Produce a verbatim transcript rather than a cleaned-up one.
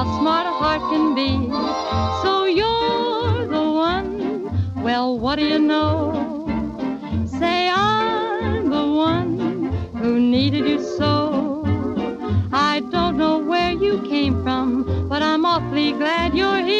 how smart a heart can be. So you're the one, well, what do you know? Say I'm the one who needed you so. I don't know where you came from, but I'm awfully glad you're here.